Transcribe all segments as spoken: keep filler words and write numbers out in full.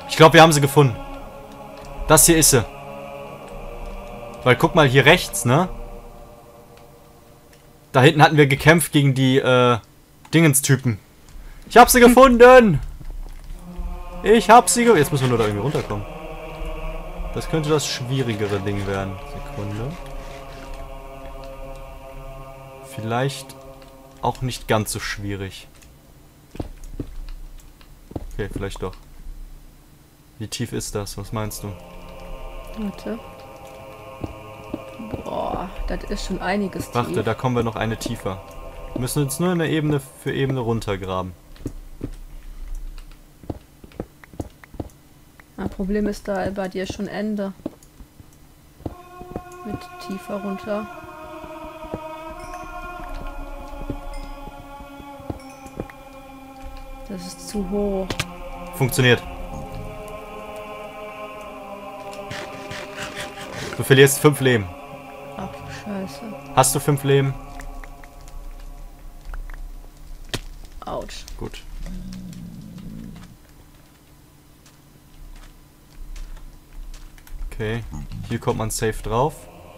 Ich glaube, wir haben sie gefunden. Das hier ist sie. Weil guck mal hier rechts, ne? Da hinten hatten wir gekämpft gegen die äh, Dingenstypen. Ich hab sie gefunden! Ich hab sie gefunden. Jetzt müssen wir nur da irgendwie runterkommen. Das könnte das schwierigere Ding werden. Sekunde. Vielleicht auch nicht ganz so schwierig. Okay, vielleicht doch. Wie tief ist das? Was meinst du? Warte. Boah, das ist schon einiges Warte, tief. da kommen wir noch eine tiefer. Wir müssen uns nur eine Ebene für Ebene runtergraben. Ein Problem ist da bei dir schon Ende. Mit tiefer runter. Das ist zu hoch. Funktioniert. Du verlierst fünf Leben. Ach du Scheiße. Hast du fünf Leben? Autsch. Gut. Okay. Hier kommt man safe drauf.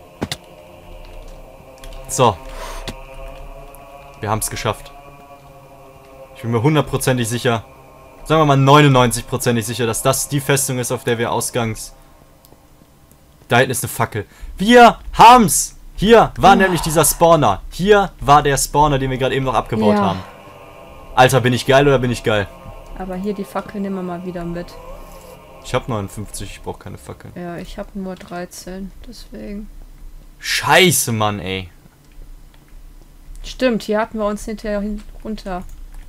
So. Wir haben es geschafft. Ich bin mir hundertprozentig sicher, sagen wir mal neunundneunzig-prozentig sicher, dass das die Festung ist, auf der wir ausgangs... Da hinten ist eine Fackel. Wir haben's! Hier war oh. nämlich dieser Spawner. Hier war der Spawner, den wir gerade eben noch abgebaut ja. haben. Alter, bin ich geil oder bin ich geil? Aber hier die Fackel nehmen wir mal wieder mit. Ich habe neunundfünfzig, ich brauche keine Fackel. Ja, ich habe nur dreizehn, deswegen. Scheiße, Mann, ey. Stimmt, hier hatten wir uns hinterher hin runter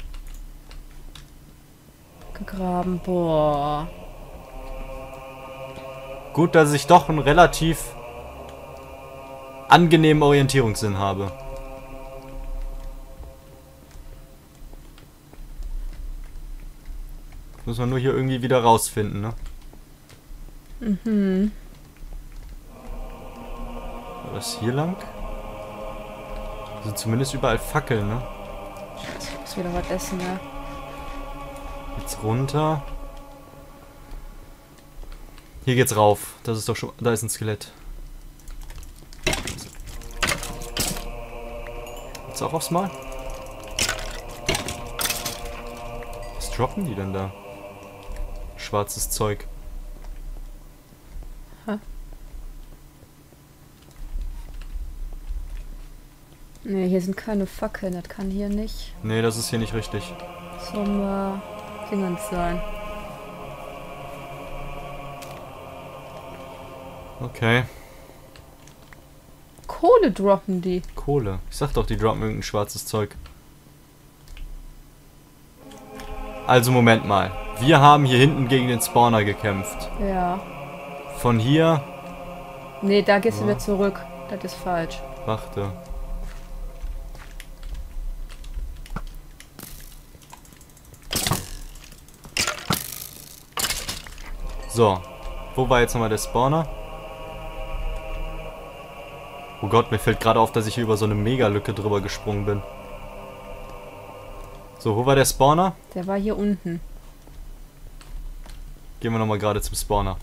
gegraben. Boah. Gut, dass ich doch einen relativ angenehmen Orientierungssinn habe. Muss man nur hier irgendwie wieder rausfinden, ne? Mhm. War das hier lang? Sind zumindest überall Fackeln, ne? Scheiße, ich muss wieder was essen, ne? Jetzt runter. Hier geht's rauf. Das ist doch schon... Da ist ein Skelett. Jetzt auch aufs Mal? Was droppen die denn da? Schwarzes Zeug. Ha. Ne, hier sind keine Fackeln. Das kann hier nicht Nee, das ist hier nicht richtig. zum äh, Dingens sein. Okay. Kohle droppen die. Kohle. Ich sag doch, die droppen irgendein schwarzes Zeug. Also, Moment mal. Wir haben hier hinten gegen den Spawner gekämpft. Ja. Von hier... Ne, da gehst du Ja. wieder zurück. Das ist falsch. Warte. So. Wo war jetzt nochmal der Spawner? Oh Gott, mir fällt gerade auf, dass ich hier über so eine Mega-Lücke drüber gesprungen bin. So, wo war der Spawner? Der war hier unten. Gehen wir nochmal gerade zum Spawner.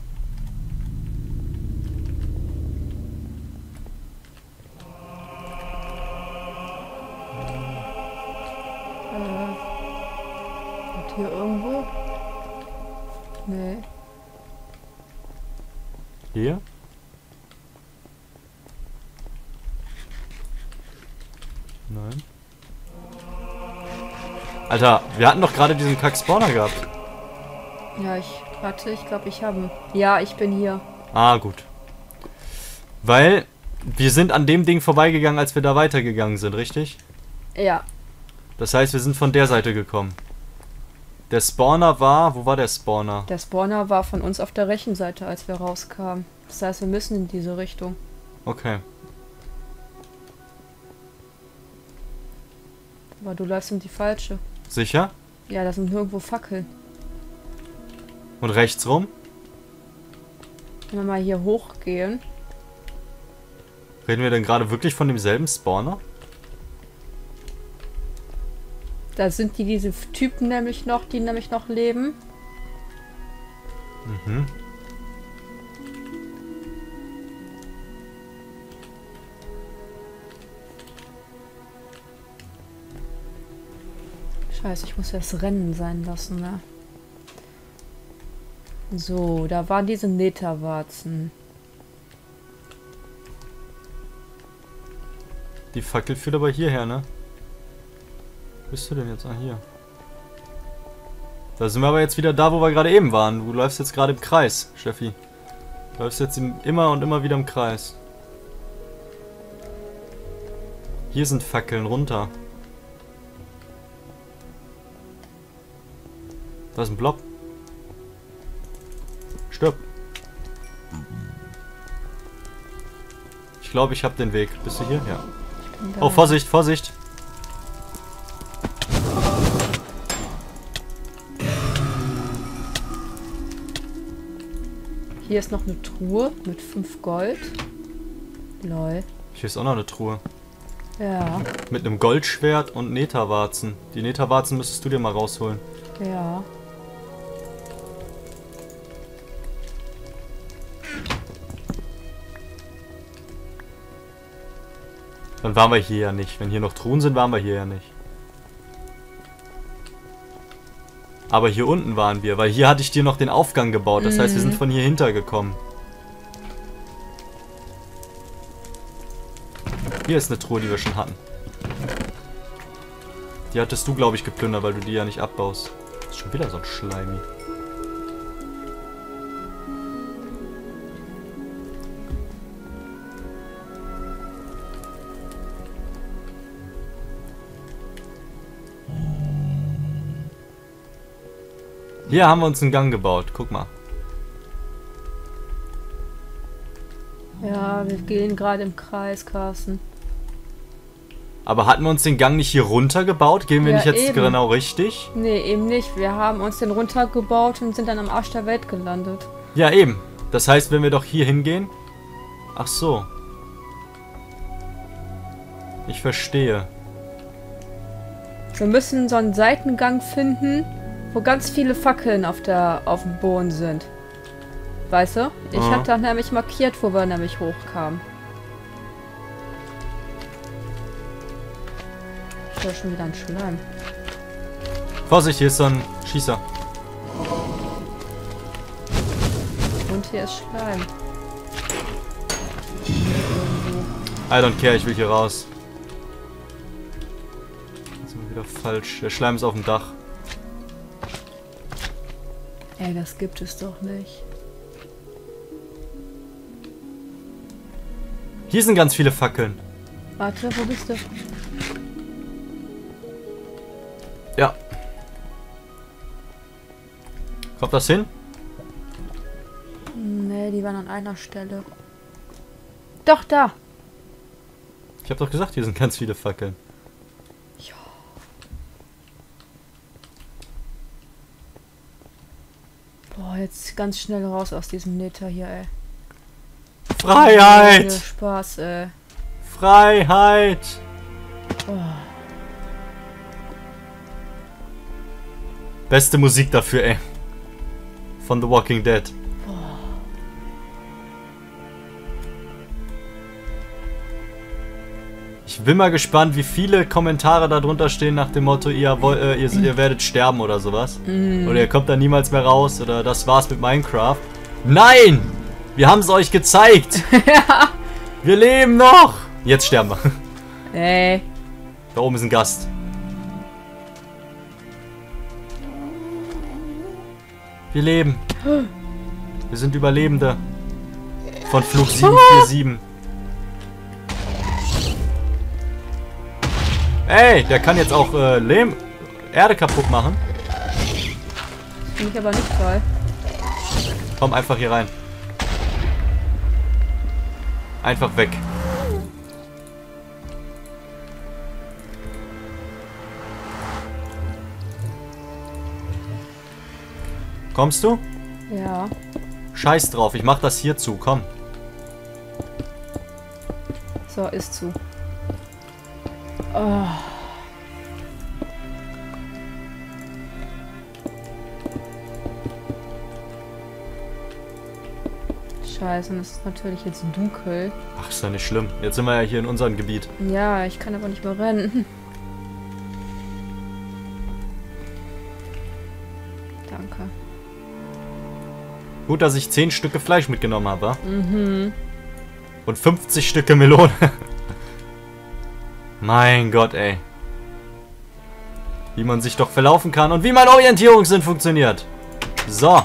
Äh. Und hier irgendwo? Nee. Hier? Nein. Alter, wir hatten doch gerade diesen Kack-Spawner gehabt. Ja, ich... Warte, ich glaube, ich habe... Ja, ich bin hier. Ah, gut. Weil wir sind an dem Ding vorbeigegangen, als wir da weitergegangen sind, richtig? Ja. Das heißt, wir sind von der Seite gekommen. Der Spawner war... Wo war der Spawner? Der Spawner war von uns auf der rechten Seite, als wir rauskamen. Das heißt, wir müssen in diese Richtung. Okay. Aber du läufst in die falsche. Sicher? Ja, da sind nirgendwo Fackeln. Und rechts rum? Wenn wir mal hier hochgehen. Reden wir denn gerade wirklich von demselben Spawner? Da sind die diese Typen nämlich noch, die nämlich noch leben. Mhm. Scheiße, ich muss das Rennen sein lassen, ne? So, da waren diese Netherwarzen. Die Fackel führt aber hierher, ne? Wo bist du denn jetzt? Ah, hier. Da sind wir aber jetzt wieder da, wo wir gerade eben waren. Du läufst jetzt gerade im Kreis, Steffi. Du läufst jetzt im, immer und immer wieder im Kreis. Hier sind Fackeln runter. Da ist ein Blob. Stirb. Ich glaube, ich habe den Weg. Bist du hier? Ja. Oh, Vorsicht, Vorsicht. Hier ist noch eine Truhe mit fünf Gold. Lol. Hier ist auch noch eine Truhe. Ja. Mit einem Goldschwert und Netherwarzen. Die Netherwarzen müsstest du dir mal rausholen. Ja. Dann waren wir hier ja nicht. Wenn hier noch Truhen sind, waren wir hier ja nicht. Aber hier unten waren wir, weil hier hatte ich dir noch den Aufgang gebaut. Das mhm. heißt, wir sind von hier hintergekommen. Hier ist eine Truhe, die wir schon hatten. Die hattest du, glaube ich, geplündert, weil du die ja nicht abbaust. Das ist schon wieder so ein Schleimi. Hier haben wir uns einen Gang gebaut. Guck mal. Ja, wir gehen gerade im Kreis, Carsten. Aber hatten wir uns den Gang nicht hier runter gebaut? Gehen wir Ja, nicht jetzt eben. genau richtig? Nee, eben nicht. Wir haben uns den runtergebaut und sind dann am Arsch der Welt gelandet. Ja, eben. Das heißt, wenn wir doch hier hingehen... Ach so. Ich verstehe. Wir müssen so einen Seitengang finden, wo ganz viele Fackeln auf, der, auf dem Boden sind. Weißt du? Ich Aha. hatte da nämlich markiert, wo wir nämlich hochkamen. Ich höre schon wieder einen Schleim. Vorsicht, hier ist so ein Schießer. Und hier ist Schleim. I don't care, ich will hier raus. Jetzt sind wir wieder falsch. Der Schleim ist auf dem Dach. Ey, das gibt es doch nicht. Hier sind ganz viele Fackeln. Warte, wo bist du? Ja. Kommt das hin? Nee, die waren an einer Stelle. Doch, da! Ich habe doch gesagt, hier sind ganz viele Fackeln. Ja. Boah, jetzt ganz schnell raus aus diesem Nether hier, ey. Freiheit! Viel Spaß, ey. Freiheit! Oh. Beste Musik dafür, ey. Von The Walking Dead. Ich bin mal gespannt, wie viele Kommentare da drunter stehen nach dem Motto, ihr, wollt, äh, ihr, ihr werdet sterben oder sowas. Mm. Oder ihr kommt da niemals mehr raus oder das war's mit Minecraft. Nein! Wir haben es euch gezeigt! Ja. Wir leben noch! Jetzt sterben wir. Ey. Da oben ist ein Gast. Wir leben. Wir sind Überlebende. Von Flug sieben vier sieben. Ey, der kann jetzt auch äh, Lehm, Erde kaputt machen. Finde ich aber nicht toll. Komm einfach hier rein. Einfach weg. Kommst du? Ja. Scheiß drauf, ich mach das hier zu, komm. So, ist zu. Oh. Scheiße, und es ist natürlich jetzt dunkel. Ach, ist ja nicht schlimm. Jetzt sind wir ja hier in unserem Gebiet. Ja, ich kann aber nicht mehr rennen. Danke. Gut, dass ich zehn Stücke Fleisch mitgenommen habe, wa? Mhm. Und fünfzig Stücke Melone. Mein Gott, ey. Wie man sich doch verlaufen kann und wie mein Orientierungssinn funktioniert. So.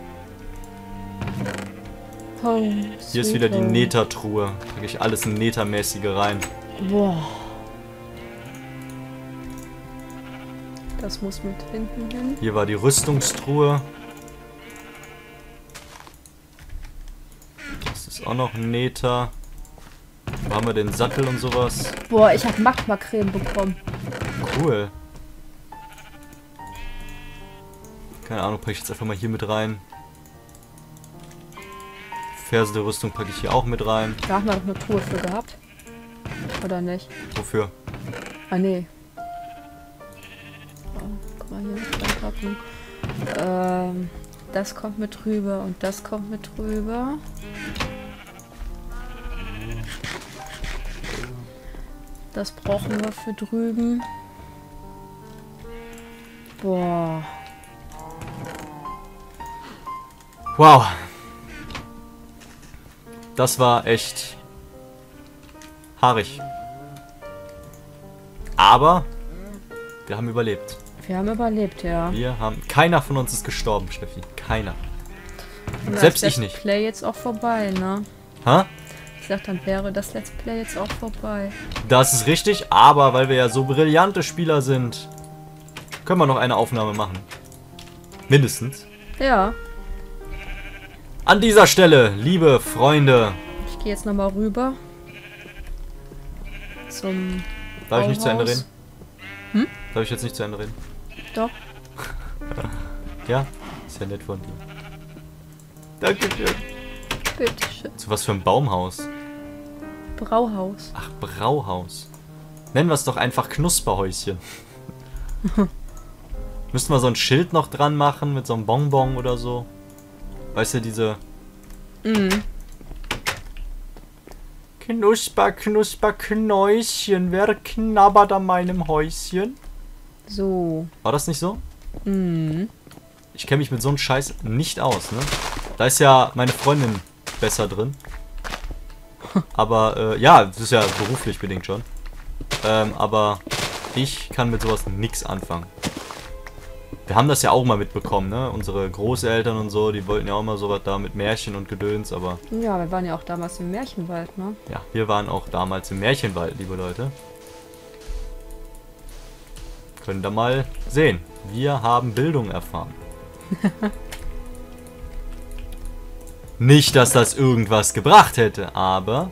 Oh, Hier ist wieder die Nether-Truhe. Packe ich alles in Nether-mäßige rein. Boah. Das muss mit hinten hin. Hier war die Rüstungstruhe. Das ist auch noch ein Nether. Wo haben wir den Sattel und sowas? Boah, ich habe Magma-Creme bekommen. Cool. Keine Ahnung, packe ich jetzt einfach mal hier mit rein. Ferse der Rüstung packe ich hier auch mit rein. Da haben wir doch eine Truhe für gehabt. Oder nicht? Wofür? Ah, nee. Oh, guck mal, hier ist Reinpackung. Ähm, das kommt mit rüber und das kommt mit rüber. Das brauchen wir für drüben. Boah. Wow. Das war echt haarig. Aber wir haben überlebt. Wir haben überlebt, ja. Wir haben... Keiner von uns ist gestorben, Steffi. Keiner. Und Selbst das ich nicht. Let's Play jetzt auch vorbei, ne? Ha? Ich sag, dann wäre das Let's Play jetzt auch vorbei. Das ist richtig, aber weil wir ja so brillante Spieler sind, können wir noch eine Aufnahme machen. Mindestens. Ja. An dieser Stelle, liebe Freunde. Ich gehe jetzt nochmal rüber. Zum Darf ich nicht zu Ende Bauhaus. reden? Hm? Darf ich jetzt nicht zu Ende reden? Doch. Ja? Ist ja nett von dir. Dankeschön. Bitteschön. Zu was für ein Baumhaus? Brauhaus. Ach, Brauhaus. Nennen wir es doch einfach Knusperhäuschen. Müssten wir so ein Schild noch dran machen mit so einem Bonbon oder so. Weißt du, diese... Mhm. Knusper, Knusper, Knäuschen. Wer knabbert an meinem Häuschen? So. War das nicht so? Mhm. Ich kenne mich mit so einem Scheiß nicht aus, ne? Da ist ja meine Freundin besser drin. Aber, äh, ja, das ist ja beruflich bedingt schon. Ähm, aber ich kann mit sowas nichts anfangen. Wir haben das ja auch mal mitbekommen, ne? Unsere Großeltern und so, die wollten ja auch mal sowas da mit Märchen und Gedöns, aber... Ja, wir waren ja auch damals im Märchenwald, ne? Ja, wir waren auch damals im Märchenwald, liebe Leute. Können da mal sehen. Wir haben Bildung erfahren. Nicht, dass das irgendwas gebracht hätte, aber...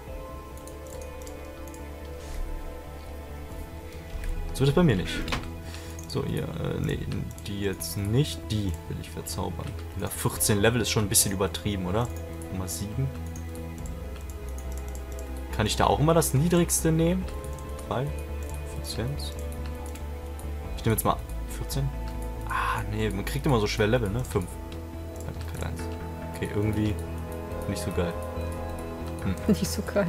So ist es bei mir nicht. So, ihr, äh, nee, die jetzt nicht. Die will ich verzaubern. Ja, vierzehn Level ist schon ein bisschen übertrieben, oder? Nummer sieben. Kann ich da auch immer das niedrigste nehmen? drei. Effizienz. Ich nehme jetzt mal vierzehn. Ah, nee, man kriegt immer so schwer Level, ne? fünf. Okay, irgendwie nicht so geil. Hm. Nicht so geil.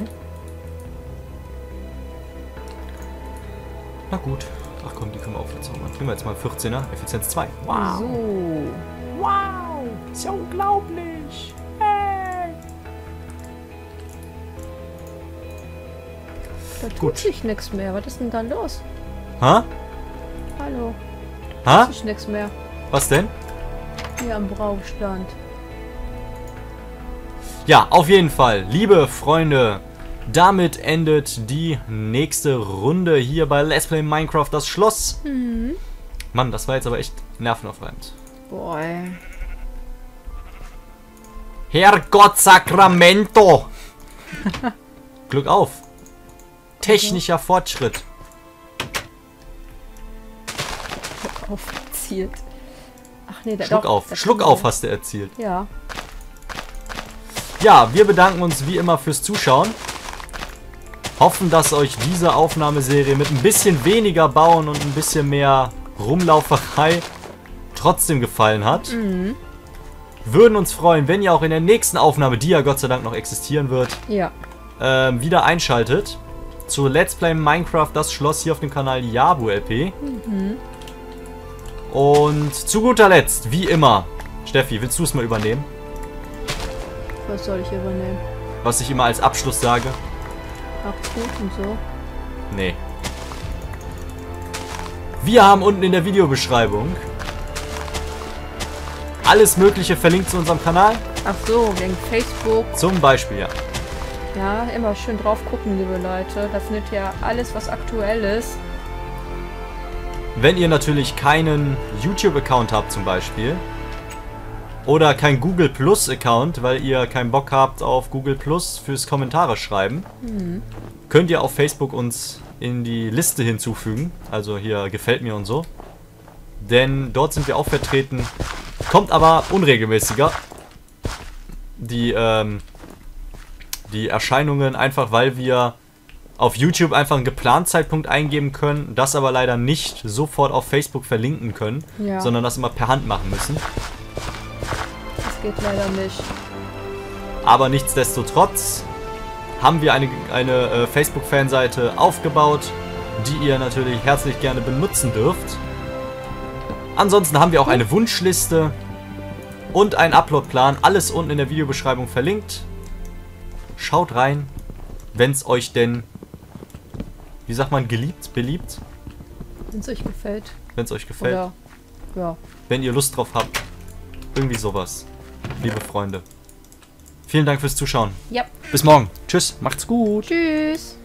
Na gut. Ach komm, die können wir auch verzaubern. Nehmen wir jetzt mal vierzehner. Effizienz zwei. Wow. So. Wow. Ist ja unglaublich. Hey. Da tut Gut. sich nichts mehr. Was ist denn da los? Ha? Hallo. Ha? Tut sich nichts mehr. Was denn? Hier am Braustand. Ja, auf jeden Fall, liebe Freunde, damit endet die nächste Runde hier bei Let's Play Minecraft das Schloss. Mhm. Mann, das war jetzt aber echt nervenaufreibend. Boah, ey. Herrgott Sacramento! Glück auf! Technischer Fortschritt. Aufgezielt. Ach nee, da Schluck doch, auf, da Schluck kann auf man- hast du erzielt. Ja. Ja, wir bedanken uns wie immer fürs Zuschauen. Hoffen, dass euch diese Aufnahmeserie mit ein bisschen weniger Bauen und ein bisschen mehr Rumlauferei trotzdem gefallen hat. Mhm. würden uns freuen, wenn ihr auch in der nächsten Aufnahme, die ja Gott sei Dank noch existieren wird, Ja. ähm, wieder einschaltet zu Let's Play Minecraft Das Schloss hier auf dem Kanal Jabu L P. Mhm. Und zu guter Letzt, wie immer, Steffi, willst du es mal übernehmen? Was soll ich übernehmen? Was ich immer als Abschluss sage? Macht's gut und so. Nee. Wir haben unten in der Videobeschreibung alles Mögliche verlinkt zu unserem Kanal. Ach so, wegen Facebook. Zum Beispiel, ja. Ja, immer schön drauf gucken, liebe Leute. Da findet ihr alles, was aktuell ist. Wenn ihr natürlich keinen YouTube-Account habt zum Beispiel oder kein Google Plus-Account, weil ihr keinen Bock habt auf Google Plus fürs Kommentare schreiben, Mhm. könnt ihr auf Facebook uns in die Liste hinzufügen. Also hier gefällt mir und so. Denn dort sind wir auch vertreten. Kommt aber unregelmäßiger. Die, ähm, die Erscheinungen einfach, weil wir auf YouTube einfach einen geplanten Zeitpunkt eingeben können, das aber leider nicht sofort auf Facebook verlinken können, Ja. sondern das immer per Hand machen müssen. Das geht leider nicht. Aber nichtsdestotrotz haben wir eine, eine äh, Facebook-Fanseite aufgebaut, die ihr natürlich herzlich gerne benutzen dürft. Ansonsten haben wir auch eine Wunschliste und einen Uploadplan. Alles unten in der Videobeschreibung verlinkt. Schaut rein, wenn es euch denn, wie sagt man, geliebt, beliebt, Wenn es euch gefällt. wenn es euch gefällt, Oder, ja. wenn ihr Lust drauf habt. Irgendwie sowas, liebe Freunde. Vielen Dank fürs Zuschauen. Ja. Bis morgen. Tschüss, macht's gut. Tschüss.